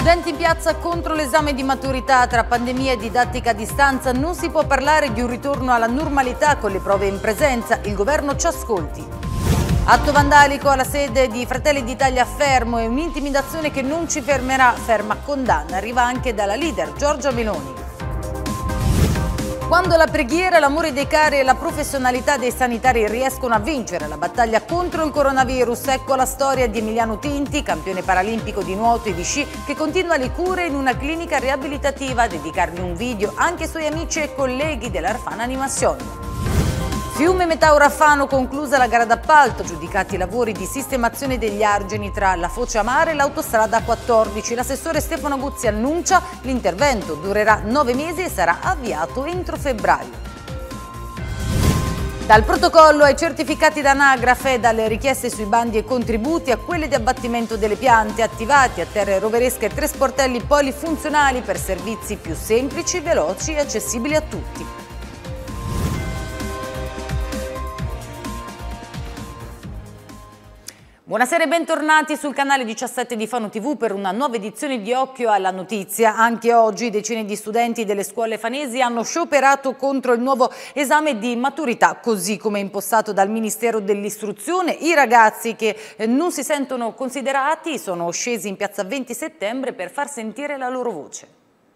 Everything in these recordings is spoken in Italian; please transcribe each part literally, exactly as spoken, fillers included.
Studenti in piazza contro l'esame di maturità. Tra pandemia e didattica a distanza non si può parlare di un ritorno alla normalità con le prove in presenza. Il governo ci ascolti. Atto vandalico alla sede di Fratelli d'Italia a Fermo e un'intimidazione che non ci fermerà. Ferma condanna arriva anche dalla leader Giorgia Meloni. Quando la preghiera, l'amore dei cari e la professionalità dei sanitari riescono a vincere la battaglia contro il coronavirus, ecco la storia di Emiliano Tinti, campione paralimpico di nuoto e di sci, che continua le cure in una clinica riabilitativa, a dedicargli un video anche ai suoi amici e colleghi dell'Arfana Animazione. Fiume Metaura Fano, conclusa la gara d'appalto, giudicati i lavori di sistemazione degli argini tra la foce a mare e l'autostrada quattordici. L'assessore Stefano Guzzi annuncia l'intervento durerà nove mesi e sarà avviato entro febbraio. Dal protocollo ai certificati d'anagrafe, dalle richieste sui bandi e contributi a quelle di abbattimento delle piante, attivati a terre roveresche tre sportelli polifunzionali per servizi più semplici, veloci e accessibili a tutti. Buonasera e bentornati sul canale diciassette di Fano tivù per una nuova edizione di Occhio alla Notizia. Anche oggi decine di studenti delle scuole fanesi hanno scioperato contro il nuovo esame di maturità, così come impostato dal Ministero dell'Istruzione. I ragazzi che non si sentono considerati sono scesi in piazza venti settembre per far sentire la loro voce.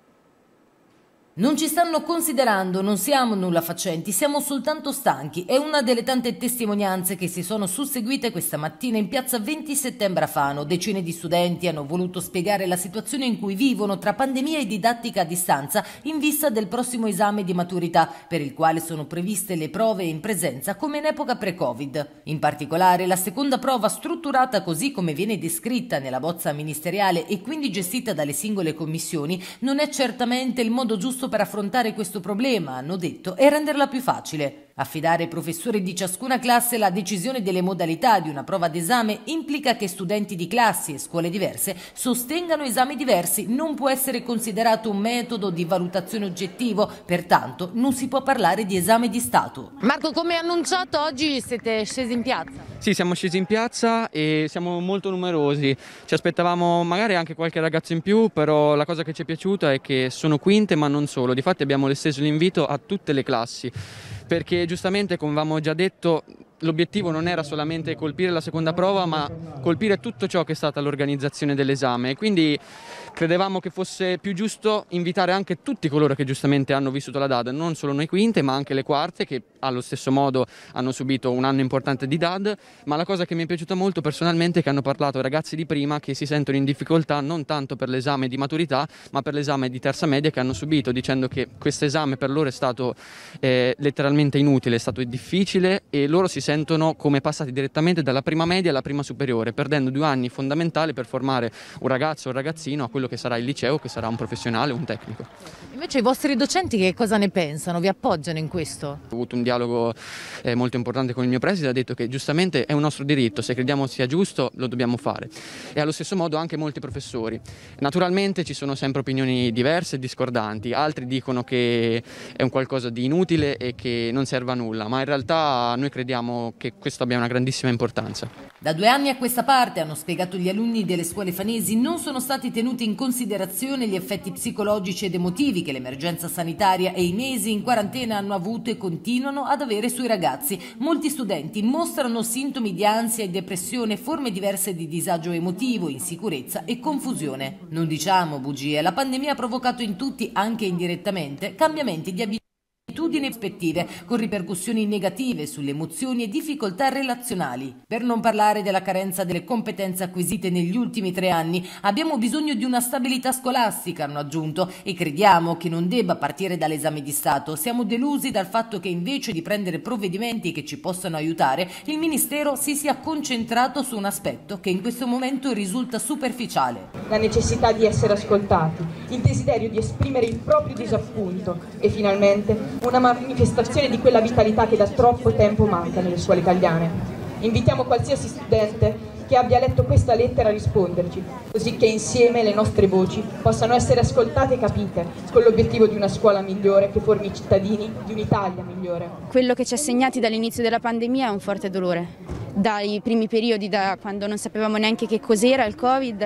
Non ci stanno considerando, non siamo nulla facenti, siamo soltanto stanchi. È una delle tante testimonianze che si sono susseguite questa mattina in piazza venti settembre a Fano. Decine di studenti hanno voluto spiegare la situazione in cui vivono tra pandemia e didattica a distanza in vista del prossimo esame di maturità, per il quale sono previste le prove in presenza come in epoca pre-Covid. In particolare, la seconda prova, strutturata così come viene descritta nella bozza ministeriale e quindi gestita dalle singole commissioni, non è certamente il modo giusto per affrontare questo problema, hanno detto, e renderla più facile. Affidare ai professori di ciascuna classe la decisione delle modalità di una prova d'esame implica che studenti di classi e scuole diverse sostengano esami diversi. Non può essere considerato un metodo di valutazione oggettivo, pertanto non si può parlare di esame di Stato. Marco, come annunciato, oggi siete scesi in piazza? Sì, siamo scesi in piazza e siamo molto numerosi. Ci aspettavamo magari anche qualche ragazzo in più, però la cosa che ci è piaciuta è che sono quinte, ma non solo. Difatti abbiamo esteso l'invito a tutte le classi, perché giustamente, come avevamo già detto, l'obiettivo non era solamente colpire la seconda prova, ma colpire tutto ciò che è stata l'organizzazione dell'esame, e quindi credevamo che fosse più giusto invitare anche tutti coloro che giustamente hanno vissuto la D A D, non solo noi quinte ma anche le quarte, che allo stesso modo hanno subito un anno importante di D A D. Ma la cosa che mi è piaciuta molto personalmente è che hanno parlato ragazzi di prima che si sentono in difficoltà non tanto per l'esame di maturità ma per l'esame di terza media che hanno subito, dicendo che questo esame per loro è stato eh, letteralmente inutile, è stato difficile, e loro si sentono come passati direttamente dalla prima media alla prima superiore, perdendo due anni fondamentali per formare un ragazzo o un ragazzino a quello che sarà il liceo, che sarà un professionale o un tecnico. Invece i vostri docenti che cosa ne pensano? Vi appoggiano in questo? Ho avuto un dialogo eh, molto importante con il mio preside, ha detto che giustamente è un nostro diritto, se crediamo sia giusto lo dobbiamo fare, e allo stesso modo anche molti professori. Naturalmente ci sono sempre opinioni diverse e discordanti, altri dicono che è un qualcosa di inutile e che non serve a nulla, ma in realtà noi crediamo che questo abbia una grandissima importanza. Da due anni a questa parte, hanno spiegato gli alunni delle scuole fanesi, non sono stati tenuti in considerazione gli effetti psicologici ed emotivi che l'emergenza sanitaria e i mesi in quarantena hanno avuto e continuano ad avere sui ragazzi. Molti studenti mostrano sintomi di ansia e depressione, forme diverse di disagio emotivo, insicurezza e confusione. Non diciamo bugie, la pandemia ha provocato in tutti, anche indirettamente, cambiamenti di abitudini, abitudini rispettive, con ripercussioni negative sulle emozioni e difficoltà relazionali. Per non parlare della carenza delle competenze acquisite negli ultimi tre anni. Abbiamo bisogno di una stabilità scolastica, hanno aggiunto, e crediamo che non debba partire dall'esame di Stato. Siamo delusi dal fatto che invece di prendere provvedimenti che ci possano aiutare, il Ministero si sia concentrato su un aspetto che in questo momento risulta superficiale. La necessità di essere ascoltati, il desiderio di esprimere il proprio disappunto e finalmente una manifestazione di quella vitalità che da troppo tempo manca nelle scuole italiane. Invitiamo qualsiasi studente che abbia letto questa lettera a risponderci, così che insieme le nostre voci possano essere ascoltate e capite, con l'obiettivo di una scuola migliore che formi i cittadini di un'Italia migliore. Quello che ci ha segnati dall'inizio della pandemia è un forte dolore. Dai primi periodi, da quando non sapevamo neanche che cos'era il Covid,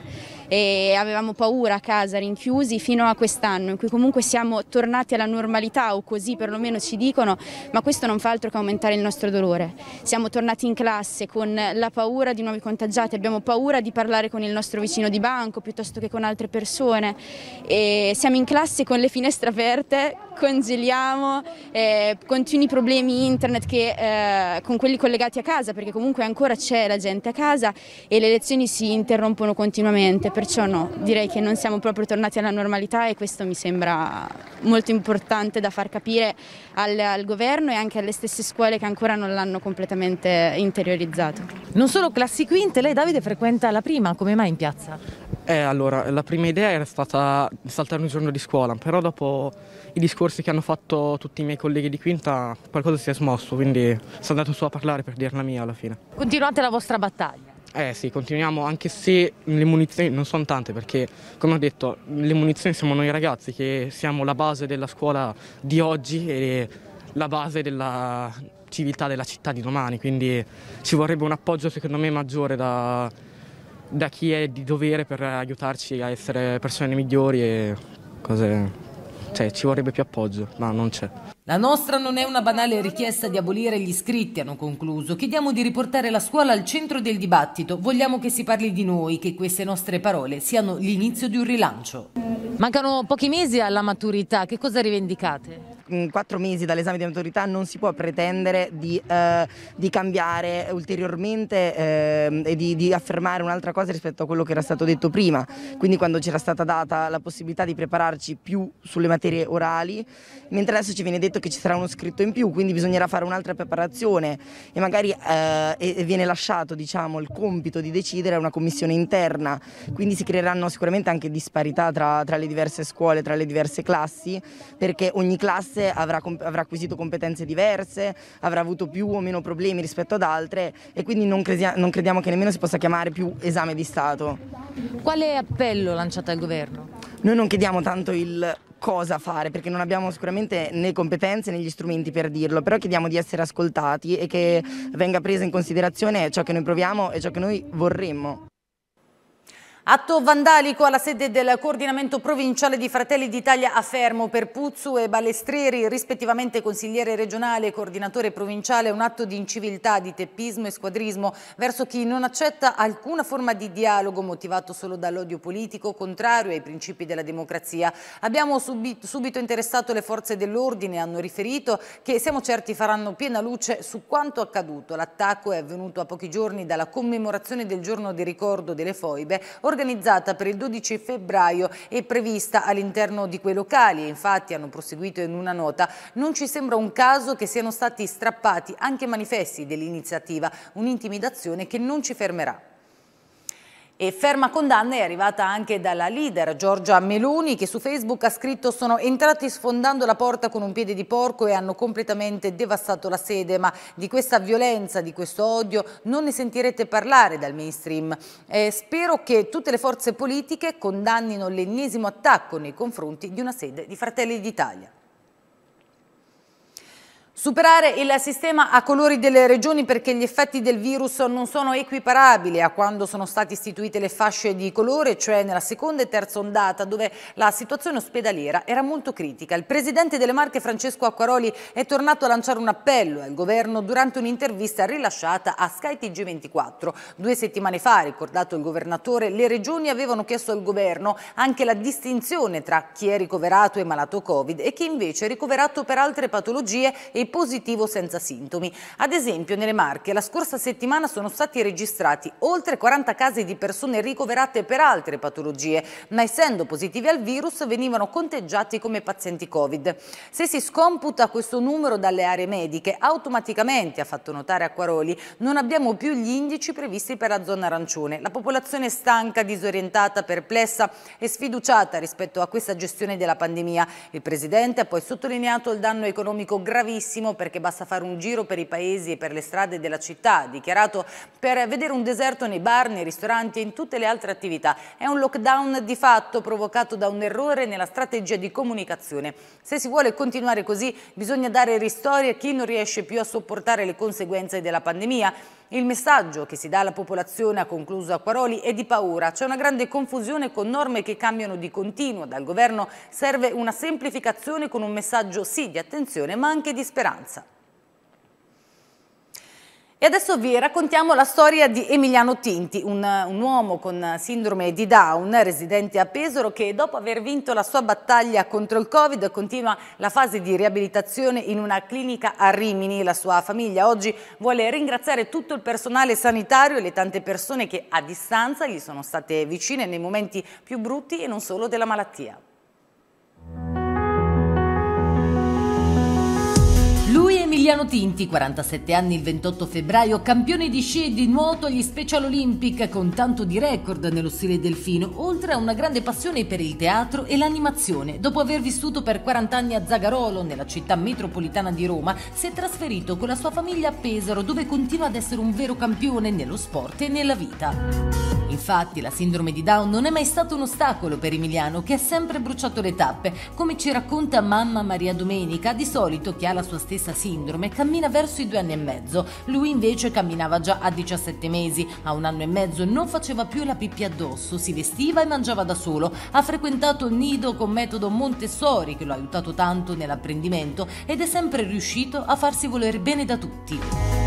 e avevamo paura a casa rinchiusi fino a quest'anno in cui comunque siamo tornati alla normalità, o così perlomeno ci dicono, ma questo non fa altro che aumentare il nostro dolore. Siamo tornati in classe con la paura di nuovi contagiati, abbiamo paura di parlare con il nostro vicino di banco piuttosto che con altre persone, e siamo in classe con le finestre aperte, congeliamo, eh, continui problemi internet che, eh, con quelli collegati a casa, perché comunque ancora c'è la gente a casa e le lezioni si interrompono continuamente, perciò no, direi che non siamo proprio tornati alla normalità, e questo mi sembra molto importante da far capire al, al governo e anche alle stesse scuole che ancora non l'hanno completamente interiorizzato. Non solo classi quinte, lei Davide frequenta la prima, come mai in piazza? Eh, allora, la prima idea era stata saltare un giorno di scuola, però dopo i discorsi che hanno fatto tutti i miei colleghi di quinta qualcosa si è smosso, quindi sono andato su a parlare per dire la mia alla fine. Continuate la vostra battaglia? Eh sì, continuiamo, anche se le munizioni non sono tante, perché come ho detto le munizioni siamo noi ragazzi, che siamo la base della scuola di oggi e la base della civiltà della città di domani, quindi ci vorrebbe un appoggio secondo me maggiore da... da chi è di dovere per aiutarci a essere persone migliori e cose, cioè ci vorrebbe più appoggio, ma non c'è. La nostra non è una banale richiesta di abolire gli iscritti, hanno concluso. Chiediamo di riportare la scuola al centro del dibattito. Vogliamo che si parli di noi, che queste nostre parole siano l'inizio di un rilancio. Mancano pochi mesi alla maturità, che cosa rivendicate? In quattro mesi dall'esame di maturità non si può pretendere di, eh, di cambiare ulteriormente eh, e di, di affermare un'altra cosa rispetto a quello che era stato detto prima. Quindi quando c'era stata data la possibilità di prepararci più sulle materie orali, mentre adesso ci viene detto che ci sarà uno scritto in più, quindi bisognerà fare un'altra preparazione e magari eh, e viene lasciato, diciamo, il compito di decidere a una commissione interna, quindi si creeranno sicuramente anche disparità tra, tra le diverse scuole, tra le diverse classi, perché ogni classe Avrà, avrà acquisito competenze diverse, avrà avuto più o meno problemi rispetto ad altre, e quindi non, credi non crediamo che nemmeno si possa chiamare più esame di Stato. Quale appello lanciate al governo? Noi non chiediamo tanto il cosa fare, perché non abbiamo sicuramente né competenze né gli strumenti per dirlo, però chiediamo di essere ascoltati e che venga presa in considerazione ciò che noi proviamo e ciò che noi vorremmo. Atto vandalico alla sede del coordinamento provinciale di Fratelli d'Italia a Fermo per Puzzu e Balestrieri, rispettivamente consigliere regionale e coordinatore provinciale, un atto di inciviltà, di teppismo e squadrismo verso chi non accetta alcuna forma di dialogo motivato solo dall'odio politico contrario ai principi della democrazia. Abbiamo subito, subito interessato le forze dell'ordine e hanno riferito che siamo certi faranno piena luce su quanto accaduto. L'attacco è avvenuto a pochi giorni dalla commemorazione del giorno di ricordo delle foibe organizzata per il dodici febbraio e prevista all'interno di quei locali. Infatti, hanno proseguito in una nota, non ci sembra un caso che siano stati strappati anche manifesti dell'iniziativa, un'intimidazione che non ci fermerà. E ferma condanna è arrivata anche dalla leader Giorgia Meloni, che su Facebook ha scritto: sono entrati sfondando la porta con un piede di porco e hanno completamente devastato la sede, ma di questa violenza, di questo odio non ne sentirete parlare dal mainstream. Eh, spero che tutte le forze politiche condannino l'ennesimo attacco nei confronti di una sede di Fratelli d'Italia. Superare il sistema a colori delle regioni perché gli effetti del virus non sono equiparabili a quando sono state istituite le fasce di colore, cioè nella seconda e terza ondata, dove la situazione ospedaliera era molto critica. Il presidente delle Marche, Francesco Acquaroli, è tornato a lanciare un appello al governo durante un'intervista rilasciata a Sky T G ventiquattro. Due settimane fa, ha ricordato il governatore, le regioni avevano chiesto al governo anche la distinzione tra chi è ricoverato e malato Covid e chi invece è ricoverato per altre patologie e positivo senza sintomi. Ad esempio, nelle Marche la scorsa settimana sono stati registrati oltre quaranta casi di persone ricoverate per altre patologie, ma essendo positivi al virus venivano conteggiati come pazienti Covid. Se si scomputa questo numero dalle aree mediche, automaticamente, ha fatto notare Acquaroli, non abbiamo più gli indici previsti per la zona arancione. La popolazione è stanca, disorientata, perplessa e sfiduciata rispetto a questa gestione della pandemia. Il Presidente ha poi sottolineato il danno economico gravissimo, perché basta fare un giro per i paesi e per le strade della città, ha dichiarato, per vedere un deserto nei bar, nei ristoranti e in tutte le altre attività. È un lockdown di fatto provocato da un errore nella strategia di comunicazione. Se si vuole continuare così, bisogna dare ristori a chi non riesce più a sopportare le conseguenze della pandemia. Il messaggio che si dà alla popolazione, ha concluso Acquaroli, è di paura. C'è una grande confusione con norme che cambiano di continuo. Dal governo serve una semplificazione con un messaggio sì di attenzione ma anche di speranza. E adesso vi raccontiamo la storia di Emiliano Tinti, un, un uomo con sindrome di Down, residente a Pesaro, che dopo aver vinto la sua battaglia contro il Covid continua la fase di riabilitazione in una clinica a Rimini. La sua famiglia oggi vuole ringraziare tutto il personale sanitario e le tante persone che a distanza gli sono state vicine nei momenti più brutti e non solo della malattia. Lui è Emiliano Tinti, quarantasette anni, il ventotto febbraio, campione di sci e di nuoto agli Special Olympic, con tanto di record nello stile delfino, oltre a una grande passione per il teatro e l'animazione. Dopo aver vissuto per quaranta anni a Zagarolo, nella città metropolitana di Roma, si è trasferito con la sua famiglia a Pesaro, dove continua ad essere un vero campione nello sport e nella vita. Infatti la sindrome di Down non è mai stato un ostacolo per Emiliano, che ha sempre bruciato le tappe. Come ci racconta mamma Maria Domenica, di solito chi ha la sua stessa sindrome cammina verso i due anni e mezzo. Lui invece camminava già a diciassette mesi. A un anno e mezzo non faceva più la pipì addosso, si vestiva e mangiava da solo. Ha frequentato il nido con metodo Montessori, che lo ha aiutato tanto nell'apprendimento, ed è sempre riuscito a farsi voler bene da tutti.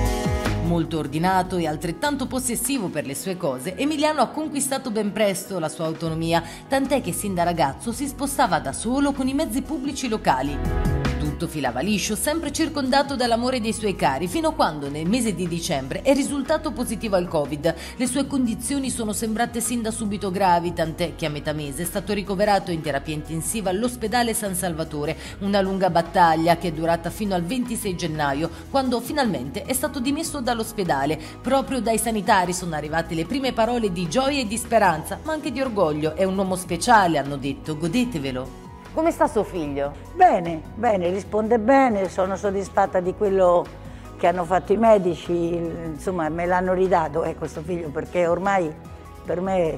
Molto ordinato e altrettanto possessivo per le sue cose, Emiliano ha conquistato ben presto la sua autonomia, tant'è che sin da ragazzo si spostava da solo con i mezzi pubblici locali. Tutto filava liscio, sempre circondato dall'amore dei suoi cari, fino a quando nel mese di dicembre è risultato positivo al Covid. Le sue condizioni sono sembrate sin da subito gravi, tant'è che a metà mese è stato ricoverato in terapia intensiva all'ospedale San Salvatore, una lunga battaglia che è durata fino al ventisei gennaio, quando finalmente è stato dimesso dall'ospedale. Proprio dai sanitari sono arrivate le prime parole di gioia e di speranza, ma anche di orgoglio. È un uomo speciale, hanno detto, godetevelo. Come sta suo figlio? Bene, bene, risponde bene, sono soddisfatta di quello che hanno fatto i medici, insomma me l'hanno ridato eh, questo figlio, perché ormai per me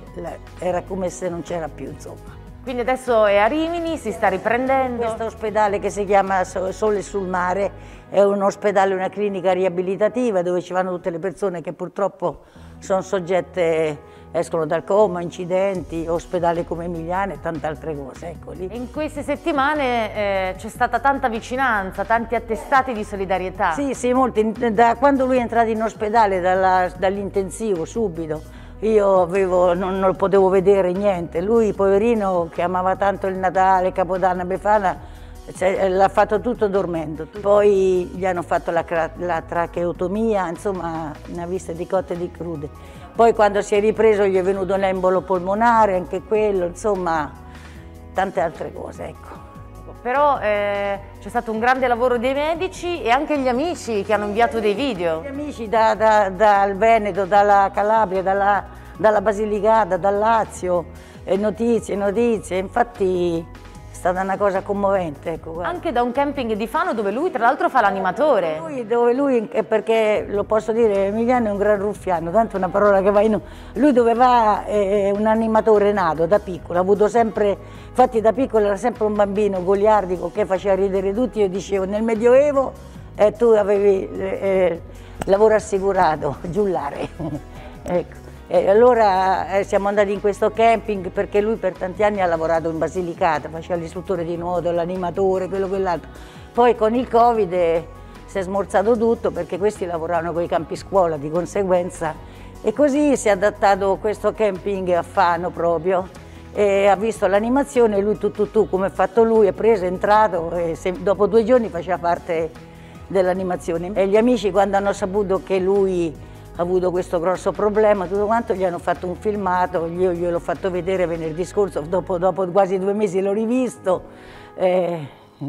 era come se non c'era più, insomma. Quindi adesso è a Rimini, si sta riprendendo? Questo ospedale che si chiama Sole sul Mare è un ospedale, una clinica riabilitativa dove ci vanno tutte le persone che purtroppo sono soggette, escono dal coma, incidenti, ospedale come Emiliano e tante altre cose. Ecco, lì. In queste settimane eh, c'è stata tanta vicinanza, tanti attestati di solidarietà. Sì, sì, molti. Da quando lui è entrato in ospedale dall'intensivo, subito, io avevo, non, non potevo vedere niente. Lui, poverino, che amava tanto il Natale, Capodanno, Befana, l'ha fatto tutto dormendo. Poi gli hanno fatto la, la tracheotomia, insomma, ne ha viste di cotte e di crude. Poi quando si è ripreso gli è venuto l'embolo polmonare, anche quello, insomma, tante altre cose, ecco. Però eh, c'è stato un grande lavoro dei medici e anche gli amici che hanno inviato dei video. Gli amici da, da, dal Veneto, dalla Calabria, dalla, dalla Basilicata, dal Lazio, e notizie, notizie, infatti è stata una cosa commovente. Ecco, anche da un camping di Fano dove lui tra l'altro fa l'animatore. Lui, dove lui, perché lo posso dire, Emiliano è un gran ruffiano, tanto una parola che va in... Lui dove va è un animatore nato da piccolo, ha avuto sempre, infatti da piccolo era sempre un bambino goliardico che faceva ridere tutti. Io dicevo nel Medioevo eh, tu avevi eh, lavoro assicurato, giullare. Ecco. E allora eh, siamo andati in questo camping perché lui per tanti anni ha lavorato in Basilicata, faceva l'istruttore di nuoto, l'animatore, quello quell'altro. Poi con il Covid eh, si è smorzato tutto perché questi lavoravano con i campi scuola di conseguenza, e così si è adattato questo camping a Fano proprio, e ha visto l'animazione, lui tu tu tu come ha fatto lui, è preso, è entrato e se, dopo due giorni faceva parte dell'animazione. E gli amici quando hanno saputo che lui ha avuto questo grosso problema, tutto quanto, gli hanno fatto un filmato, io gliel'ho fatto vedere venerdì scorso, dopo, dopo quasi due mesi l'ho rivisto. Eh.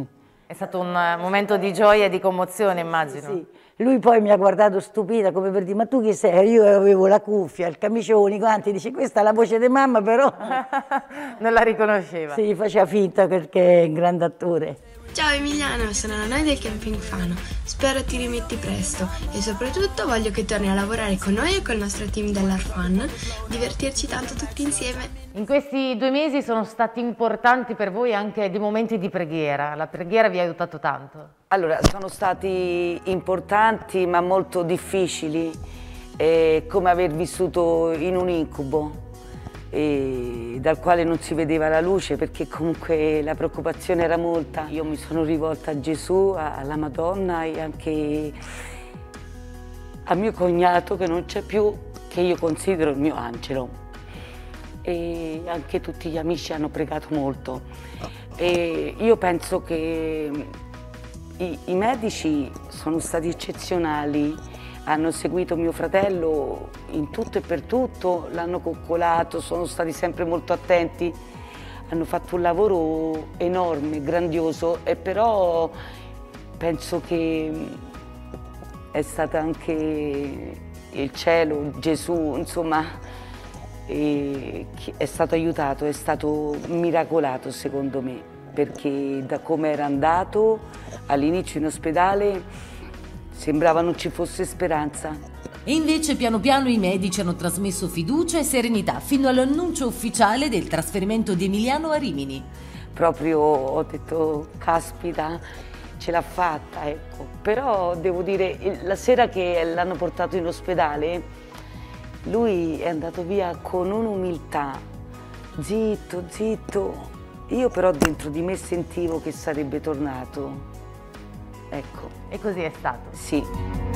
È stato un momento di gioia e di commozione, immagino. Sì. Lui poi mi ha guardato stupita, come per dire, ma tu chi sei? Io avevo la cuffia, il camicione, i guanti, dice, questa è la voce di mamma, però... Non la riconosceva. Sì, faceva finta perché è un grande attore. Ciao Emiliano, sono la Noi del Camping Fano. Spero ti rimetti presto e soprattutto voglio che torni a lavorare con noi e col nostro team dell'Arfan, divertirci tanto tutti insieme. In questi due mesi sono stati importanti per voi anche dei momenti di preghiera. La preghiera vi ha aiutato tanto? Allora, sono stati importanti ma molto difficili, eh, come aver vissuto in un incubo. E dal quale non si vedeva la luce, perché comunque la preoccupazione era molta. Io mi sono rivolta a Gesù, alla Madonna e anche a mio cognato che non c'è più, che io considero il mio angelo. E anche tutti gli amici hanno pregato molto. E io penso che i, i medici sono stati eccezionali. Hanno seguito mio fratello in tutto e per tutto, l'hanno coccolato, sono stati sempre molto attenti, hanno fatto un lavoro enorme, grandioso, e però penso che è stato anche il cielo, Gesù, insomma, è stato aiutato, è stato miracolato secondo me, perché da come era andato all'inizio in ospedale sembrava non ci fosse speranza. E invece piano piano i medici hanno trasmesso fiducia e serenità fino all'annuncio ufficiale del trasferimento di Emiliano a Rimini. Proprio ho detto, caspita, ce l'ha fatta, ecco. Però devo dire, la sera che l'hanno portato in ospedale, lui è andato via con un'umiltà, zitto, zitto. Io però dentro di me sentivo che sarebbe tornato. Ecco. E così è stato? Sì.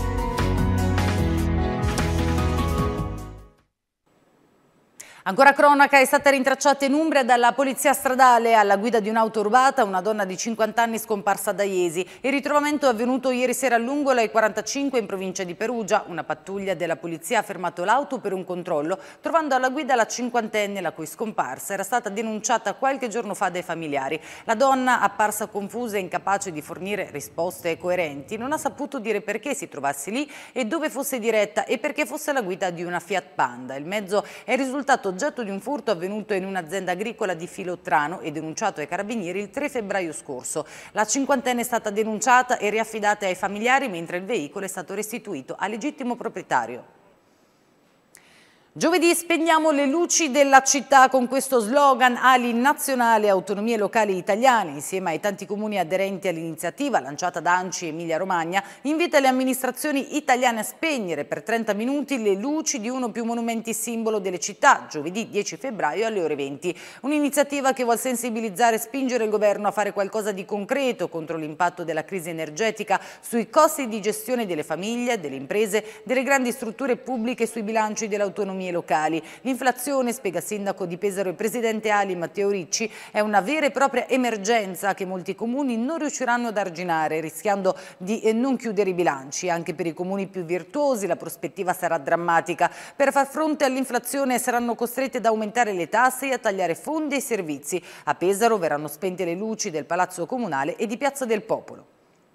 Ancora cronaca, è stata rintracciata in Umbria dalla polizia stradale alla guida di un'auto rubata una donna di cinquanta anni scomparsa da Iesi. Il ritrovamento è avvenuto ieri sera a Lungola ai quarantacinque in provincia di Perugia. Una pattuglia della polizia ha fermato l'auto per un controllo, trovando alla guida la cinquantenne la cui scomparsa era stata denunciata qualche giorno fa dai familiari. La donna, apparsa confusa e incapace di fornire risposte coerenti, non ha saputo dire perché si trovasse lì e dove fosse diretta e perché fosse alla guida di una Fiat Panda. Il mezzo è risultato oggetto di un furto avvenuto in un'azienda agricola di Filottrano e denunciato ai carabinieri il tre febbraio scorso. La cinquantenne è stata denunciata e riaffidata ai familiari, mentre il veicolo è stato restituito al legittimo proprietario. Giovedì spegniamo le luci della città con questo slogan Ali Nazionale Autonomie Locali Italiane, insieme ai tanti comuni aderenti all'iniziativa lanciata da ANCI Emilia Romagna, invita le amministrazioni italiane a spegnere per trenta minuti le luci di uno o più monumenti simbolo delle città, giovedì dieci febbraio alle ore venti. Un'iniziativa che vuol sensibilizzare e spingere il governo a fare qualcosa di concreto contro l'impatto della crisi energetica sui costi di gestione delle famiglie, delle imprese, delle grandi strutture pubbliche e sui bilanci delle autonomie locali. L'inflazione, spiega il sindaco di Pesaro e presidente Ali Matteo Ricci, è una vera e propria emergenza che molti comuni non riusciranno ad arginare, rischiando di non chiudere i bilanci. Anche per i comuni più virtuosi la prospettiva sarà drammatica. Per far fronte all'inflazione saranno costretti ad aumentare le tasse e a tagliare fondi e servizi. A Pesaro verranno spente le luci del Palazzo Comunale e di Piazza del Popolo.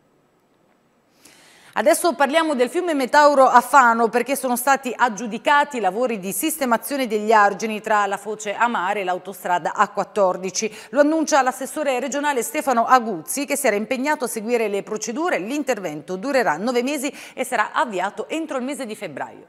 Adesso parliamo del fiume Metauro a Fano, perché sono stati aggiudicati i lavori di sistemazione degli argini tra la foce a mare e l'autostrada A quattordici. Lo annuncia l'assessore regionale Stefano Aguzzi, che si era impegnato a seguire le procedure. L'intervento durerà nove mesi e sarà avviato entro il mese di febbraio.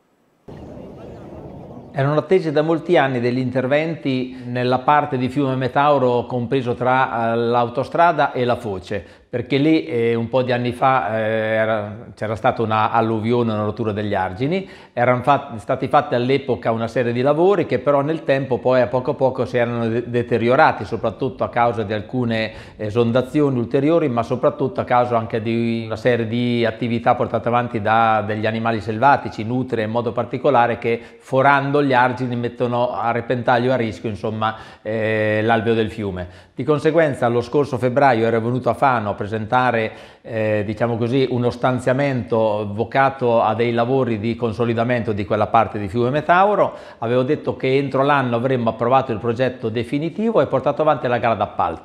Erano attesi da molti anni degli interventi nella parte di fiume Metauro compreso tra l'autostrada e la foce, perché lì eh, un po' di anni fa eh, c'era stata una alluvione, una rottura degli argini, erano fat stati fatti all'epoca una serie di lavori che però nel tempo poi a poco a poco si erano de deteriorati, soprattutto a causa di alcune esondazioni ulteriori, ma soprattutto a causa anche di una serie di attività portate avanti da degli animali selvatici, nutrie in modo particolare, che forando gli argini mettono a repentaglio, a rischio insomma eh, l'alveo del fiume. Di conseguenza lo scorso febbraio ero venuto a Fano a presentare eh, diciamo così, uno stanziamento vocato a dei lavori di consolidamento di quella parte di fiume Metauro. Avevo detto che entro l'anno avremmo approvato il progetto definitivo e portato avanti la gara d'appalto.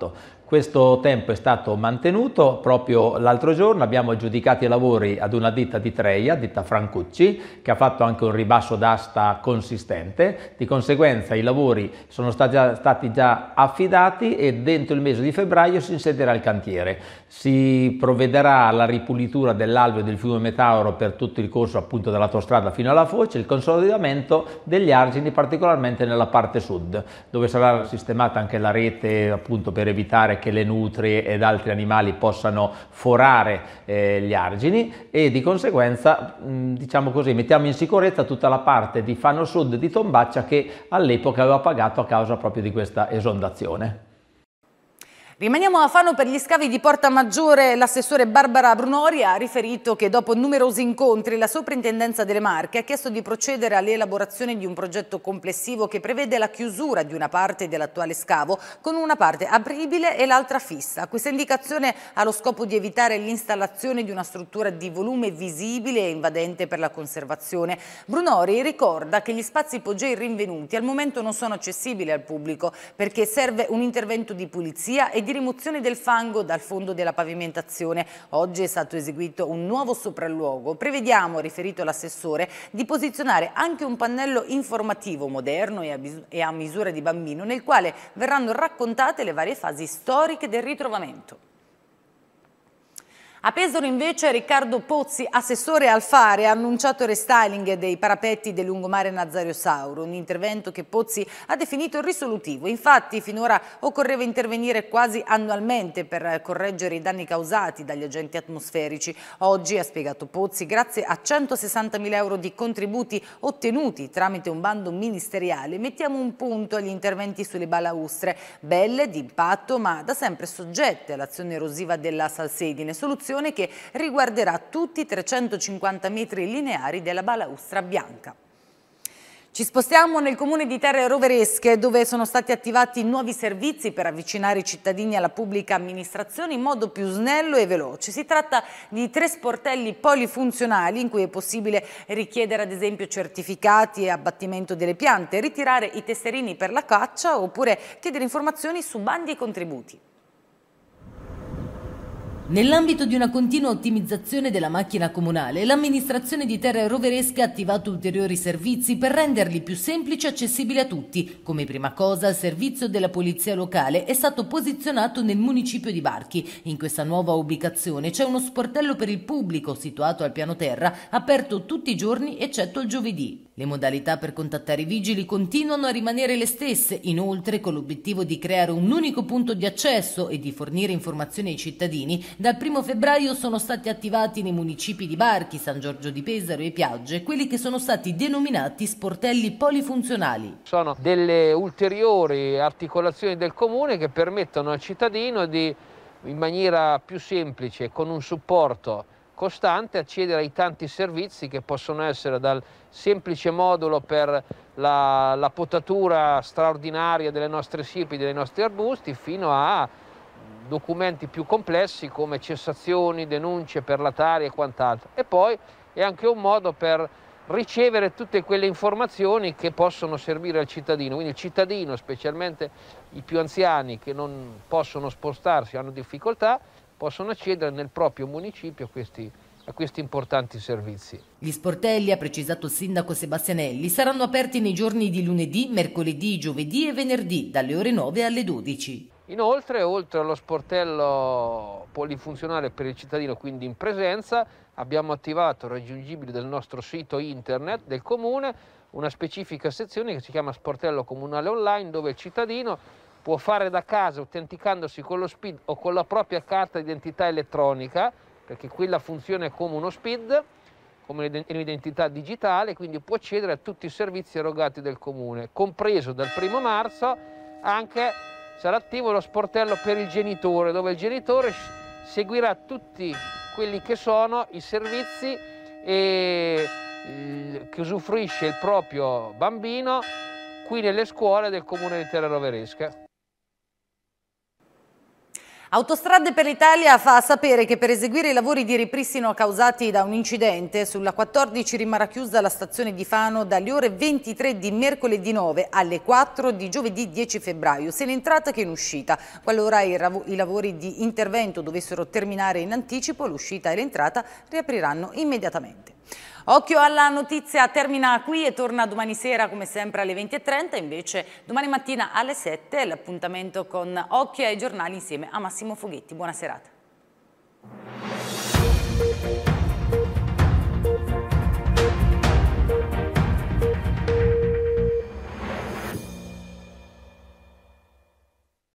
Questo tempo è stato mantenuto. Proprio l'altro giorno abbiamo aggiudicato i lavori ad una ditta di Treia, ditta Francucci, che ha fatto anche un ribasso d'asta consistente. Di conseguenza i lavori sono stati, stati già affidati e dentro il mese di febbraio si insedierà il cantiere. Si provvederà alla ripulitura dell'alveo del fiume Metauro per tutto il corso appunto dell'autostrada fino alla foce, il consolidamento degli argini particolarmente nella parte sud, dove sarà sistemata anche la rete appunto per evitare che le nutrie ed altri animali possano forare eh, gli argini, e di conseguenza mh, diciamo così mettiamo in sicurezza tutta la parte di Fano Sud di Tombaccia che all'epoca aveva pagato a causa proprio di questa esondazione. Rimaniamo a Fano per gli scavi di Porta Maggiore. L'assessore Barbara Brunori ha riferito che dopo numerosi incontri la Soprintendenza delle Marche ha chiesto di procedere all'elaborazione di un progetto complessivo che prevede la chiusura di una parte dell'attuale scavo con una parte apribile e l'altra fissa. Questa indicazione ha lo scopo di evitare l'installazione di una struttura di volume visibile e invadente per la conservazione. Brunori ricorda che gli spazi ipogei rinvenuti al momento non sono accessibili al pubblico perché serve un intervento di pulizia e di rimozione del fango dal fondo della pavimentazione. Oggi è stato eseguito un nuovo sopralluogo. Prevediamo, riferito l'assessore, di posizionare anche un pannello informativo moderno e a misura di bambino nel quale verranno raccontate le varie fasi storiche del ritrovamento. A Pesaro invece Riccardo Pozzi, assessore al fare, ha annunciato il restyling dei parapetti del lungomare Nazario Sauro, un intervento che Pozzi ha definito risolutivo. Infatti finora occorreva intervenire quasi annualmente per correggere i danni causati dagli agenti atmosferici. Oggi, ha spiegato Pozzi, grazie a centosessantamila euro di contributi ottenuti tramite un bando ministeriale, mettiamo un punto agli interventi sulle balaustre, belle, di impatto, ma da sempre soggette all'azione erosiva della salsedine, soluzione che riguarderà tutti i trecentocinquanta metri lineari della balaustra bianca. Ci spostiamo nel comune di Terre Roveresche, dove sono stati attivati nuovi servizi per avvicinare i cittadini alla pubblica amministrazione in modo più snello e veloce. Si tratta di tre sportelli polifunzionali in cui è possibile richiedere ad esempio certificati e abbattimento delle piante, ritirare i tesserini per la caccia oppure chiedere informazioni su bandi e contributi. Nell'ambito di una continua ottimizzazione della macchina comunale, l'amministrazione di Terre Roveresche ha attivato ulteriori servizi per renderli più semplici e accessibili a tutti. Come prima cosa, il servizio della polizia locale è stato posizionato nel municipio di Barchi. In questa nuova ubicazione c'è uno sportello per il pubblico situato al piano terra, aperto tutti i giorni eccetto il giovedì. Le modalità per contattare i vigili continuano a rimanere le stesse, inoltre con l'obiettivo di creare un unico punto di accesso e di fornire informazioni ai cittadini. Dal primo febbraio sono stati attivati nei municipi di Barchi, San Giorgio di Pesaro e Piagge quelli che sono stati denominati sportelli polifunzionali. Sono delle ulteriori articolazioni del comune che permettono al cittadino di, in maniera più semplice, con un supporto costante, accedere ai tanti servizi che possono essere dal semplice modulo per la, la potatura straordinaria delle nostre siepi, dei nostri arbusti, fino a documenti più complessi come cessazioni, denunce per la Tari e quant'altro. E poi è anche un modo per ricevere tutte quelle informazioni che possono servire al cittadino. Quindi il cittadino, specialmente i più anziani che non possono spostarsi, hanno difficoltà, possono accedere nel proprio municipio a questi, a questi importanti servizi. Gli sportelli, ha precisato il sindaco Sebastianelli, saranno aperti nei giorni di lunedì, mercoledì, giovedì e venerdì, dalle ore nove alle dodici. Inoltre, oltre allo sportello polifunzionale per il cittadino, quindi in presenza, abbiamo attivato, raggiungibile dal nostro sito internet del comune, una specifica sezione che si chiama sportello comunale online, dove il cittadino può fare da casa autenticandosi con lo SPID o con la propria carta d'identità elettronica, perché quella funziona come uno SPID, come un'identità digitale, quindi può accedere a tutti i servizi erogati del comune, compreso dal primo marzo anche sarà attivo lo sportello per il genitore, dove il genitore seguirà tutti quelli che sono i servizi e, eh, che usufruisce il proprio bambino qui nelle scuole del comune di Terre Roveresche. Autostrade per l'Italia fa sapere che per eseguire i lavori di ripristino causati da un incidente sulla quattordici rimarrà chiusa la stazione di Fano dalle ore ventitré di mercoledì nove alle quattro di giovedì dieci febbraio, sia in entrata che in uscita. Qualora i, i lavori di intervento dovessero terminare in anticipo, l'uscita e l'entrata riapriranno immediatamente. Occhio alla notizia termina qui e torna domani sera come sempre alle venti e trenta, invece domani mattina alle sette l'appuntamento con Occhio ai giornali insieme a Massimo Foghetti. Buona serata.